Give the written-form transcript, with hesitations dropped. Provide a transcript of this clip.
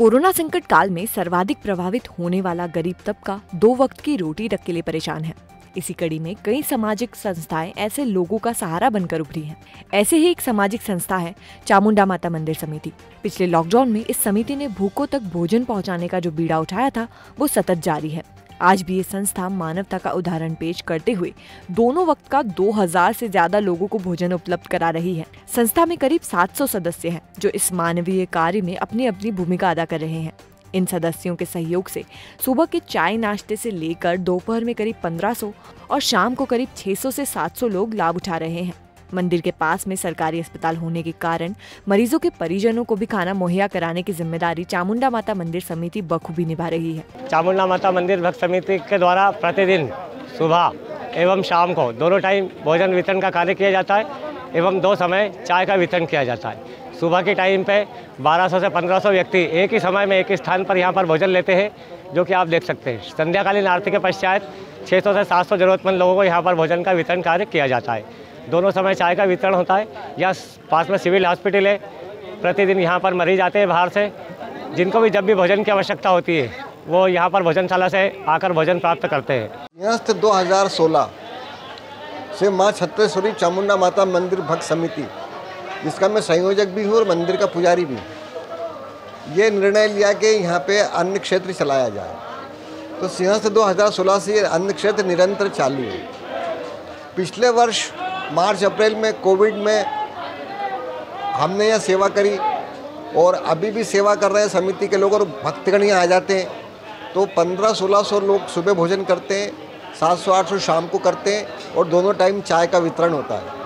Corona संकट काल में सर्वाधिक प्रभावित होने वाला गरीब तबका 2 वक्त की रोटी तक के लिए परेशान है। इसी कड़ी में कई सामाजिक संस्थाएं ऐसे लोगों का सहारा बनकर उभरी हैं। ऐसे ही एक सामाजिक संस्था है चामुंडा माता मंदिर समिति। पिछले लॉकडाउन में इस समिति ने भूखों तक भोजन पहुंचाने का जो बीड़ा उठाया था वो सतत जारी है। आज भी ये संस्था मानवता का उदाहरण पेश करते हुए दोनों वक्त का 2000 से ज्यादा लोगों को भोजन उपलब्ध करा रही है। संस्था में करीब 700 सदस्य हैं जो इस मानवीय कार्य में अपनी अपनी भूमिका अदा कर रहे हैं। इन सदस्यों के सहयोग से सुबह के चाय नाश्ते से लेकर दोपहर में करीब 1500 और शाम को करीब 600 से 700 लोग लाभ उठा रहे हैं। मंदिर के पास में सरकारी अस्पताल होने के कारण मरीजों के परिजनों को भी खाना मुहैया कराने की जिम्मेदारी चामुंडा माता मंदिर समिति बखूबी निभा रही है। चामुंडा माता मंदिर भक्त समिति के द्वारा प्रतिदिन सुबह एवं शाम को दोनों टाइम भोजन वितरण का कार्य किया जाता है एवं 2 समय चाय का वितरण किया जाता है। सुबह के टाइम पे 1200 से 1500 व्यक्ति एक ही समय में एक ही स्थान पर यहाँ पर भोजन लेते हैं, जो कि आप देख सकते हैं। संध्याकालीन आरती के पश्चात 600 से 700 जरूरतमंद लोगों को यहाँ पर भोजन का वितरण कार्य किया जाता है। दोनों समय चाय का वितरण होता है। यहाँ पास में सिविल हॉस्पिटल है। प्रतिदिन यहाँ पर मरीज आते हैं बाहर से, जिनको भी जब भी भोजन की आवश्यकता होती है वो यहाँ पर भोजनशाला से आकर भोजन प्राप्त करते हैं। यहाँ से 2016 से माँ छत्तेश्वरी चामुंडा माता मंदिर भक्त समिति, जिसका मैं संयोजक भी हूँ और मंदिर का पुजारी भी हूँ, ये निर्णय लिया कि यहाँ पे अन्न क्षेत्र चलाया जाए। तो यहाँ से 2016 से ये अन्न क्षेत्र निरंतर चालू है। पिछले वर्ष मार्च अप्रैल में कोविड में हमने यहाँ सेवा करी और अभी भी सेवा कर रहे हैं समिति के लोग, और भक्तगण यहाँ आ जाते हैं तो 1500-1600 लोग सुबह भोजन करते हैं, 700-800 शाम को करते हैं और दोनों टाइम चाय का वितरण होता है।